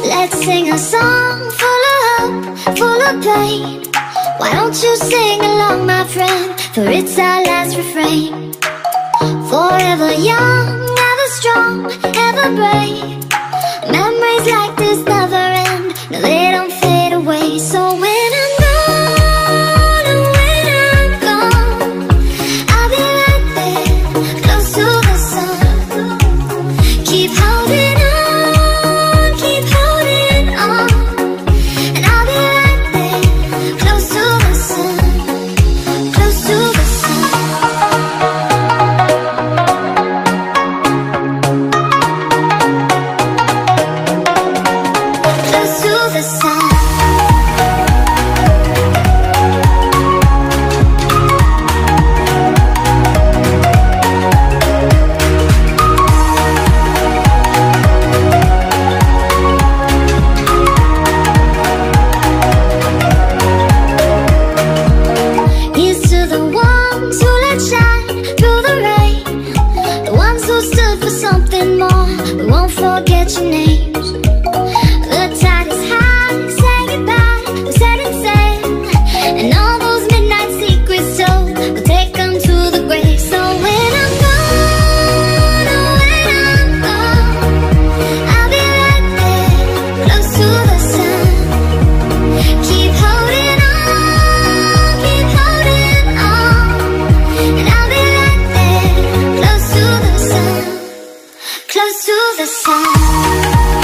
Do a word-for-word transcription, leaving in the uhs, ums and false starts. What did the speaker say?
Let's sing a song full of hope, full of pain. Why don't you sing along, my friend? For it's our last refrain. Forever young, ever strong, ever brave. Memories like this never end. No, they don't fade away. So when I'm gone, and when I'm gone, I'll be right there, close to the sun. Keep holding on, keep holding on, and I'll be right there, close to the sun, close to the sun. Close to the sun. Here's to the ones who let shine through the rain, the ones who stood for something more. We won't forget your names. The tide is high, say goodbye, we set it sail, and all those midnight secrets told, we'll take them to the grave. So when I'm gone, oh when I'm gone, I'll be right there, close to the sun. Keep holding on, keep holding on, and I'll be right there, close to the sun, close to the sun.